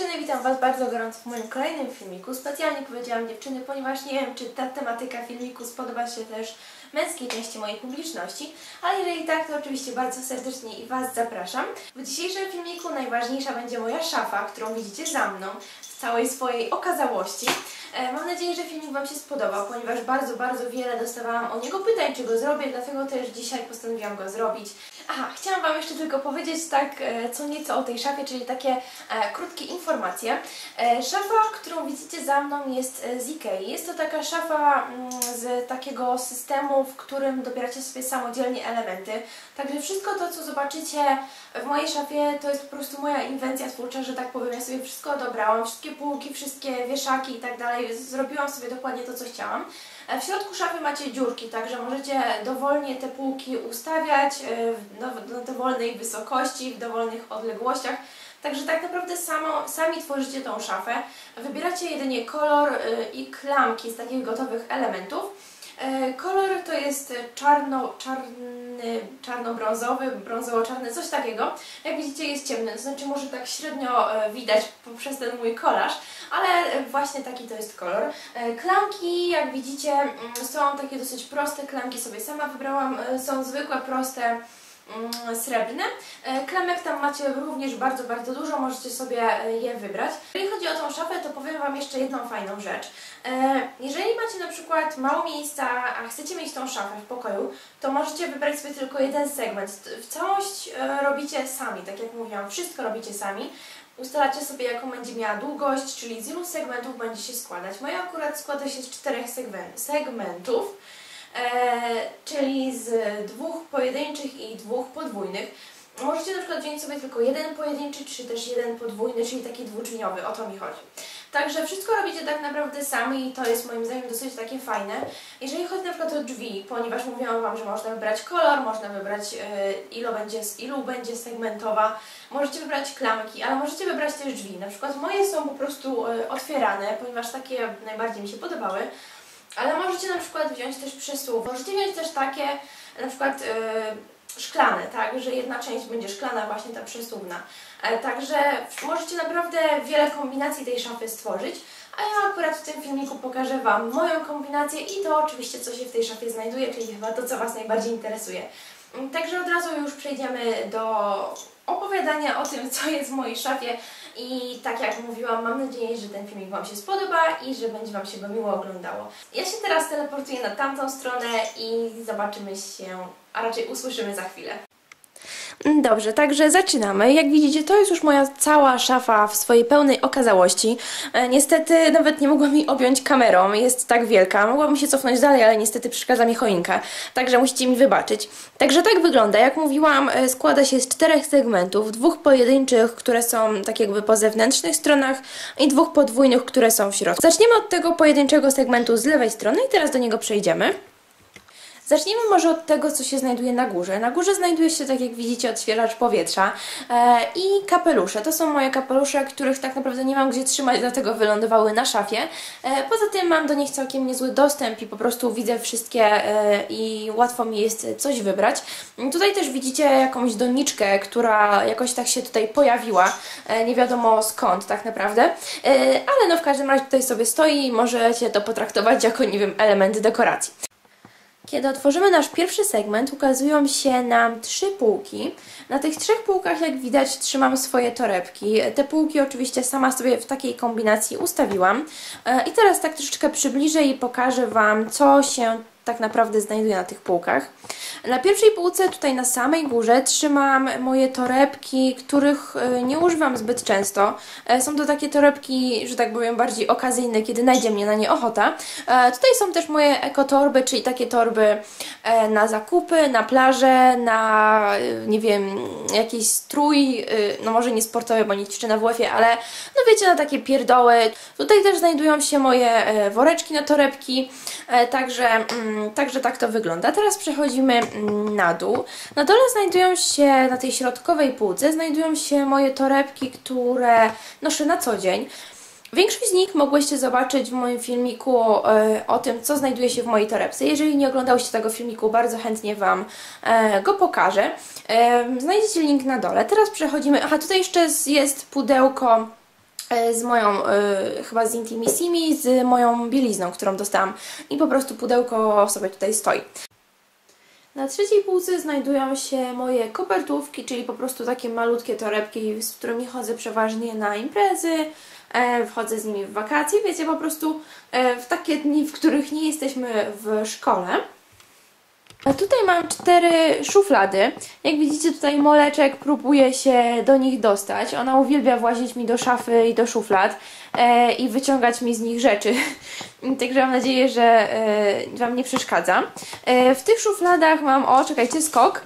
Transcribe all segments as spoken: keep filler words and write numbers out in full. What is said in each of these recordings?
dziewczyny, witam Was bardzo gorąco w moim kolejnym filmiku. Specjalnie powiedziałam dziewczyny, ponieważ nie wiem, czy ta tematyka filmiku spodoba się też męskiej części mojej publiczności, ale jeżeli tak, to oczywiście bardzo serdecznie i Was zapraszam. W dzisiejszym filmiku najważniejsza będzie moja szafa, którą widzicie za mną w całej swojej okazałości. Mam nadzieję, że filmik Wam się spodobał, ponieważ bardzo, bardzo wiele dostawałam o niego pytań, czy go zrobię, dlatego też dzisiaj postanowiłam go zrobić. Aha, chciałam Wam jeszcze tylko powiedzieć tak co nieco o tej szafie, czyli takie e, krótkie informacje. E, szafa, którą widzicie za mną, jest z Ikei. Jest to taka szafa mm, z takiego systemu, w którym dobieracie sobie samodzielnie elementy. Także wszystko to, co zobaczycie w mojej szafie, to jest po prostu moja inwencja twórcza, że tak powiem. Ja sobie wszystko dobrałam, wszystkie półki, wszystkie wieszaki i tak dalej. Zrobiłam sobie dokładnie to, co chciałam. W środku szafy macie dziurki, także możecie dowolnie te półki ustawiać w dowolnej wysokości, w dowolnych odległościach. Także tak naprawdę samo, sami tworzycie tą szafę. Wybieracie jedynie kolor i klamki z takich gotowych elementów. Kolor to jest czarno, czarny, czarno-brązowy, brązowo-czarny, coś takiego. Jak widzicie, jest ciemny, to znaczy może tak średnio widać poprzez ten mój kolaż, ale właśnie taki to jest kolor. Klamki, jak widzicie, są takie dosyć proste, klamki sobie sama wybrałam, są zwykłe, proste, srebrne. Klamek tam macie również bardzo, bardzo dużo, możecie sobie je wybrać. Jeżeli chodzi o tą szafę, to powiem Wam jeszcze jedną fajną rzecz. Jeżeli macie na przykład mało miejsca, a chcecie mieć tą szafę w pokoju, to możecie wybrać sobie tylko jeden segment. W całość robicie sami, tak jak mówiłam, wszystko robicie sami. Ustalacie sobie, jaką będzie miała długość, czyli z ilu segmentów będzie się składać. Moja akurat składa się z czterech segmentów. Eee, czyli z dwóch pojedynczych i dwóch podwójnych. Możecie na przykład wziąć sobie tylko jeden pojedynczy, czy też jeden podwójny, czyli taki dwudrzwiowy, o to mi chodzi. Także wszystko robicie tak naprawdę sami i to jest moim zdaniem dosyć takie fajne. Jeżeli chodzi na przykład o drzwi, ponieważ mówiłam Wam, że można wybrać kolor, można wybrać yy, ilu, będzie, ilu będzie segmentowa, możecie wybrać klamki, ale możecie wybrać też drzwi. Na przykład moje są po prostu yy, otwierane, ponieważ takie najbardziej mi się podobały. Ale możecie na przykład wziąć też przesuw. Możecie wziąć też takie na przykład yy, szklane, tak, że jedna część będzie szklana, właśnie ta przesuwna. E, także możecie naprawdę wiele kombinacji tej szafy stworzyć, a ja akurat w tym filmiku pokażę Wam moją kombinację i to oczywiście, co się w tej szafie znajduje, czyli chyba to, co Was najbardziej interesuje. Także od razu już przejdziemy do opowiadania o tym, co jest w mojej szafie i tak jak mówiłam, mam nadzieję, że ten filmik Wam się spodoba i że będzie Wam się go miło oglądało. Ja się teraz teleportuję na tamtą stronę i zobaczymy się, a raczej usłyszymy za chwilę. Dobrze, także zaczynamy. Jak widzicie, to jest już moja cała szafa w swojej pełnej okazałości. E, niestety nawet nie mogłam jej objąć kamerą, jest tak wielka. Mogłabym się cofnąć dalej, ale niestety przeszkadza mi choinka. Także musicie mi wybaczyć. Także tak wygląda. Jak mówiłam, e, składa się z czterech segmentów. Dwóch pojedynczych, które są tak jakby po zewnętrznych stronach i dwóch podwójnych, które są w środku. Zaczniemy od tego pojedynczego segmentu z lewej strony i teraz do niego przejdziemy. Zacznijmy może od tego, co się znajduje na górze. Na górze znajduje się, tak jak widzicie, odświeżacz powietrza e, i kapelusze. To są moje kapelusze, których tak naprawdę nie mam gdzie trzymać, dlatego wylądowały na szafie. E, poza tym mam do nich całkiem niezły dostęp i po prostu widzę wszystkie e, i łatwo mi jest coś wybrać. Tutaj też widzicie jakąś doniczkę, która jakoś tak się tutaj pojawiła. E, nie wiadomo skąd tak naprawdę. E, ale no w każdym razie tutaj sobie stoi i możecie to potraktować jako, nie wiem, element dekoracji. Kiedy otworzymy nasz pierwszy segment, ukazują się nam trzy półki. Na tych trzech półkach, jak widać, trzymam swoje torebki. Te półki oczywiście sama sobie w takiej kombinacji ustawiłam. I teraz tak troszeczkę przybliżę i pokażę Wam, co się tak naprawdę znajduje na tych półkach. Na pierwszej półce, tutaj na samej górze, trzymam moje torebki, których nie używam zbyt często. Są to takie torebki, że tak powiem, bardziej okazyjne, kiedy najdzie mnie na nie ochota. Tutaj są też moje ekotorby, czyli takie torby na zakupy, na plażę, na, nie wiem, jakiś strój, no może nie sportowy, bo nie ćwiczę na W F-ie, ale no wiecie, na takie pierdoły. Tutaj też znajdują się moje woreczki na torebki, także Także tak to wygląda. Teraz przechodzimy na dół. Na dole znajdują się, na tej środkowej półce, znajdują się moje torebki, które noszę na co dzień. Większość z nich mogłyście zobaczyć w moim filmiku e, o tym, co znajduje się w mojej torebce. Jeżeli nie oglądałyście tego filmiku, bardzo chętnie Wam e, go pokażę. E, znajdziecie link na dole. Teraz przechodzimy... Aha, tutaj jeszcze jest pudełko z moją, y, chyba z Intimissimi, z moją bielizną, którą dostałam. I po prostu pudełko sobie tutaj stoi. Na trzeciej półce znajdują się moje kopertówki, czyli po prostu takie malutkie torebki, z którymi chodzę przeważnie na imprezy, e, wchodzę z nimi w wakacje, wiecie, po prostu e, w takie dni, w których nie jesteśmy w szkole. A tutaj mam cztery szuflady. Jak widzicie, tutaj Moleczek próbuje się do nich dostać. Ona uwielbia włazić mi do szafy i do szuflad e, i wyciągać mi z nich rzeczy. Także mam nadzieję, że e, Wam nie przeszkadza. E, w tych szufladach mam... O, czekajcie, skok.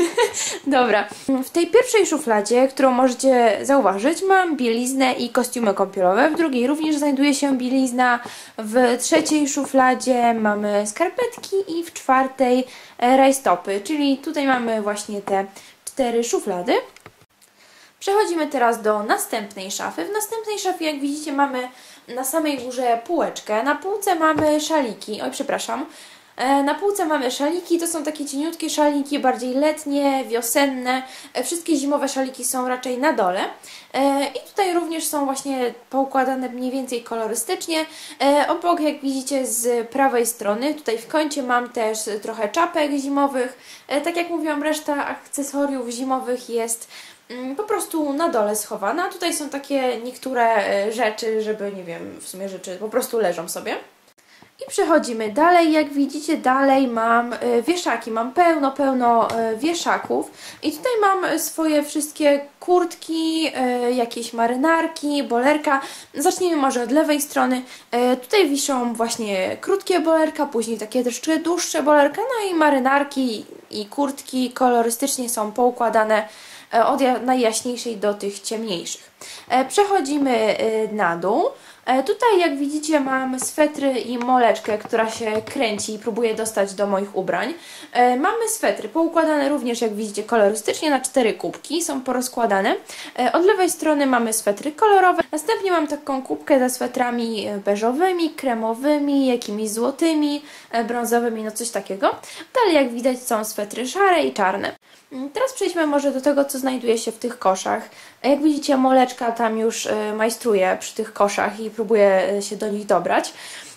Dobra. W tej pierwszej szufladzie, którą możecie zauważyć, mam bieliznę i kostiumy kąpielowe. W drugiej również znajduje się bielizna. W trzeciej szufladzie mamy skarpetki i w czwartej rajstopy. Czyli tutaj mamy właśnie te cztery szuflady. Przechodzimy teraz do następnej szafy. W następnej szafie, jak widzicie, mamy na samej górze półeczkę. Na półce mamy szaliki. Oj, przepraszam. Na półce mamy szaliki, to są takie cieniutkie szaliki, bardziej letnie, wiosenne. Wszystkie zimowe szaliki są raczej na dole. I tutaj również są właśnie poukładane mniej więcej kolorystycznie. Obok, jak widzicie, z prawej strony, tutaj w kącie mam też trochę czapek zimowych. Tak jak mówiłam, reszta akcesoriów zimowych jest po prostu na dole schowana. Tutaj są takie niektóre rzeczy, żeby, nie wiem, w sumie rzeczy po prostu leżą sobie. I przechodzimy dalej. Jak widzicie, dalej mam wieszaki. Mam pełno, pełno wieszaków. I tutaj mam swoje wszystkie kurtki, jakieś marynarki, bolerka. Zacznijmy może od lewej strony. Tutaj wiszą właśnie krótkie bolerka, później takie troszeczkę dłuższe bolerka, no i marynarki i kurtki kolorystycznie są poukładane od najjaśniejszej do tych ciemniejszych. Przechodzimy na dół. Tutaj, jak widzicie, mam swetry i Moleczkę, która się kręci i próbuje dostać do moich ubrań. Mamy swetry poukładane również, jak widzicie, kolorystycznie na cztery kubki, są porozkładane. Od lewej strony mamy swetry kolorowe. Następnie mam taką kubkę ze swetrami beżowymi, kremowymi, jakimiś złotymi, brązowymi, no coś takiego. Dalej, jak widać, są swetry szare i czarne. Teraz przejdźmy może do tego, co znajduje się w tych koszach. Jak widzicie, Moleczka tam już majstruje przy tych koszach i próbuje się do nich dobrać.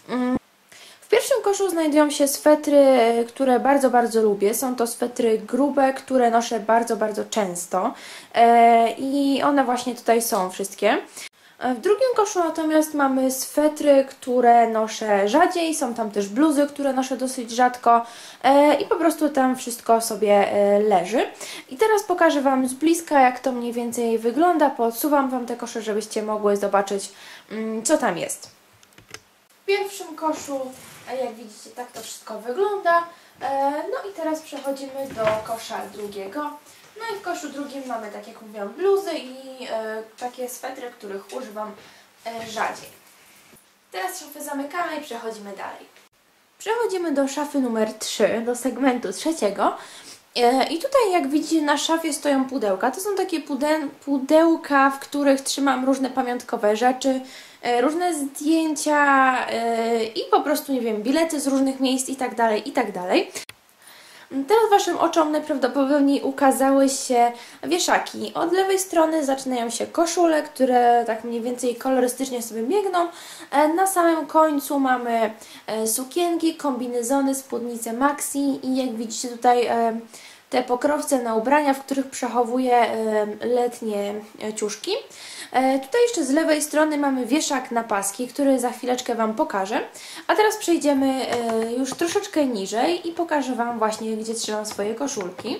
W pierwszym koszu znajdują się swetry, które bardzo, bardzo lubię. Są to swetry grube, które noszę bardzo, bardzo często. I one właśnie tutaj są wszystkie. W drugim koszu natomiast mamy swetry, które noszę rzadziej, są tam też bluzy, które noszę dosyć rzadko i po prostu tam wszystko sobie leży. I teraz pokażę Wam z bliska, jak to mniej więcej wygląda. Podsuwam Wam te kosze, żebyście mogły zobaczyć, co tam jest. W pierwszym koszu, jak widzicie, tak to wszystko wygląda. No i teraz przechodzimy do kosza drugiego. No i w koszu drugim mamy, tak jak mówiłam, bluzy i e, takie swetry, których używam e, rzadziej. Teraz szafę zamykamy i przechodzimy dalej. Przechodzimy do szafy numer trzy, do segmentu trzeciego. E, I tutaj, jak widzicie, na szafie stoją pudełka. To są takie pude pudełka, w których trzymam różne pamiątkowe rzeczy, e, różne zdjęcia e, i po prostu, nie wiem, bilety z różnych miejsc i tak dalej, i tak dalej. Teraz Waszym oczom najprawdopodobniej ukazały się wieszaki. Od lewej strony zaczynają się koszule, które tak mniej więcej kolorystycznie sobie biegną. Na samym końcu mamy sukienki, kombinezony, spódnice maxi i jak widzicie tutaj te pokrowce na ubrania, w których przechowuję letnie ciuszki. Tutaj jeszcze z lewej strony mamy wieszak na paski, który za chwileczkę Wam pokażę. A teraz przejdziemy już troszeczkę niżej i pokażę Wam właśnie, gdzie trzymam swoje koszulki.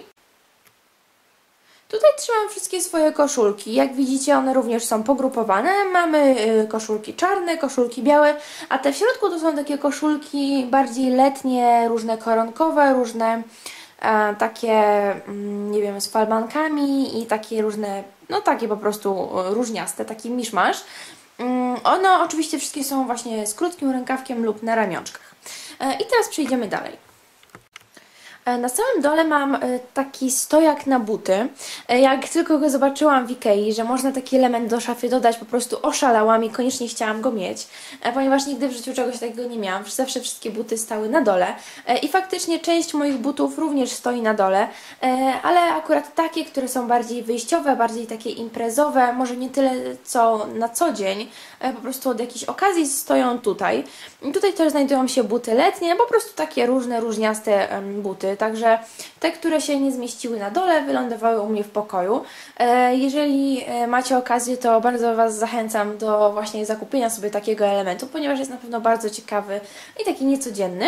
Tutaj trzymam wszystkie swoje koszulki. Jak widzicie, one również są pogrupowane. Mamy koszulki czarne, koszulki białe, a te w środku to są takie koszulki bardziej letnie, różne koronkowe, różne e, takie, nie wiem, z falbankami i takie różne, no takie po prostu różniaste, taki miszmasz. One oczywiście wszystkie są właśnie z krótkim rękawkiem lub na ramionczkach. E, I teraz przejdziemy dalej. Na samym dole mam taki stojak na buty. Jak tylko go zobaczyłam w Ikei, że można taki element do szafy dodać, po prostu oszalałam i koniecznie chciałam go mieć, ponieważ nigdy w życiu czegoś takiego nie miałam. Zawsze wszystkie buty stały na dole i faktycznie część moich butów również stoi na dole, ale akurat takie, które są bardziej wyjściowe, bardziej takie imprezowe, może nie tyle co na co dzień, po prostu od jakiejś okazji stoją tutaj. I tutaj też znajdują się buty letnie, po prostu takie różne, różniaste buty. Także te, które się nie zmieściły na dole, wylądowały u mnie w pokoju. Jeżeli macie okazję, to bardzo Was zachęcam do właśnie zakupienia sobie takiego elementu, ponieważ jest na pewno bardzo ciekawy i taki niecodzienny.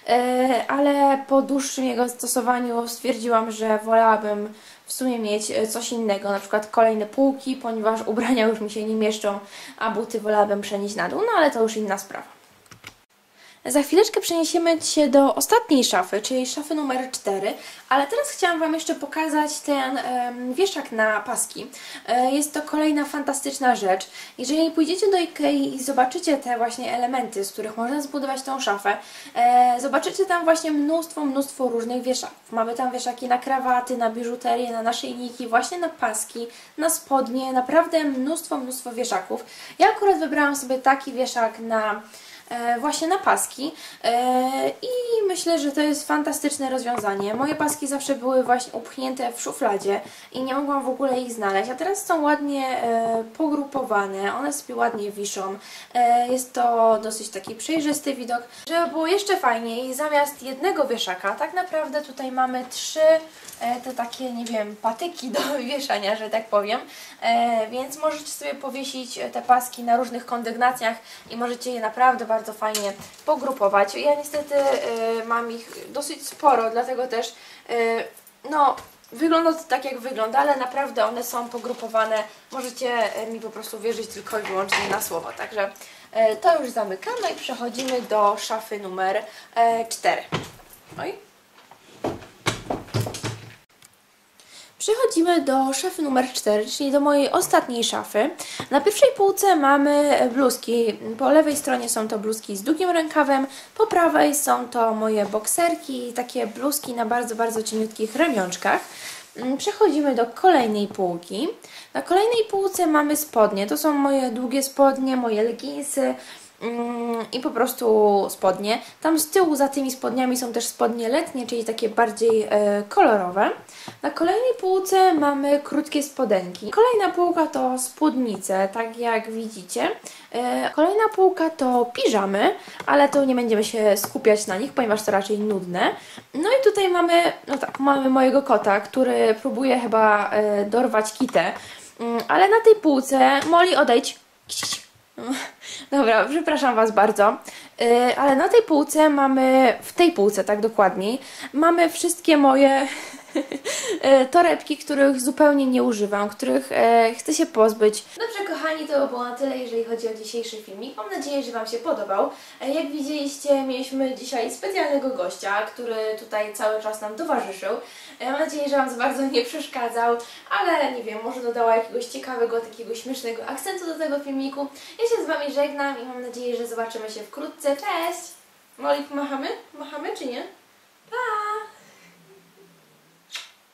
Ale po dłuższym jego stosowaniu stwierdziłam, że wolałabym w sumie mieć coś innego, na przykład kolejne półki, ponieważ ubrania już mi się nie mieszczą, a buty wolałabym przenieść na dół, no ale to już inna sprawa. Za chwileczkę przeniesiemy się do ostatniej szafy, czyli szafy numer cztery, ale teraz chciałam Wam jeszcze pokazać ten um, wieszak na paski. E, jest to kolejna fantastyczna rzecz. Jeżeli pójdziecie do Ikei i zobaczycie te właśnie elementy, z których można zbudować tą szafę, e, zobaczycie tam właśnie mnóstwo, mnóstwo różnych wieszaków. Mamy tam wieszaki na krawaty, na biżuterię, na naszyjniki, właśnie na paski, na spodnie, naprawdę mnóstwo, mnóstwo wieszaków. Ja akurat wybrałam sobie taki wieszak na właśnie na paski i myślę, że to jest fantastyczne rozwiązanie. Moje paski zawsze były właśnie upchnięte w szufladzie i nie mogłam w ogóle ich znaleźć, a teraz są ładnie pogrupowane, one sobie ładnie wiszą. Jest to dosyć taki przejrzysty widok. Żeby było jeszcze fajniej, zamiast jednego wieszaka tak naprawdę tutaj mamy trzy te takie, nie wiem, patyki do wieszania, że tak powiem, więc możecie sobie powiesić te paski na różnych kondygnacjach i możecie je naprawdę bardzo fajnie pogrupować. Ja niestety y, mam ich dosyć sporo, dlatego też y, no, wygląda to tak jak wygląda, ale naprawdę one są pogrupowane. Możecie mi po prostu wierzyć tylko i wyłącznie na słowo. Także y, to już zamykamy i przechodzimy do szafy numer y, cztery. Oj. Przechodzimy do szafy numer cztery, czyli do mojej ostatniej szafy. Na pierwszej półce mamy bluzki. Po lewej stronie są to bluzki z długim rękawem, po prawej są to moje bokserki i takie bluzki na bardzo, bardzo cieniutkich ramionczkach. Przechodzimy do kolejnej półki. Na kolejnej półce mamy spodnie. To są moje długie spodnie, moje leginsy i po prostu spodnie. Tam z tyłu za tymi spodniami są też spodnie letnie, czyli takie bardziej e, kolorowe. Na kolejnej półce mamy krótkie spodenki. Kolejna półka to spódnice, tak jak widzicie. E, kolejna półka to piżamy, ale to nie będziemy się skupiać na nich, ponieważ to raczej nudne. No i tutaj mamy, no tak, mamy mojego kota, który próbuje chyba e, dorwać kitę. Ale na tej półce, Molly, odejdź. Dobra, przepraszam Was bardzo, yy, ale na tej półce mamy, w tej półce tak dokładniej, mamy wszystkie moje torebki, których zupełnie nie używam, których e, chcę się pozbyć. Dobrze kochani, to było na tyle, jeżeli chodzi o dzisiejszy filmik. Mam nadzieję, że Wam się podobał. E, jak widzieliście, mieliśmy dzisiaj specjalnego gościa, który tutaj cały czas nam towarzyszył. E, mam nadzieję, że Wam za bardzo nie przeszkadzał, ale nie wiem, może dodała jakiegoś ciekawego, takiego śmiesznego akcentu do tego filmiku. Ja się z Wami żegnam i mam nadzieję, że zobaczymy się wkrótce. Cześć! Molly, machamy? Machamy czy nie? Pa!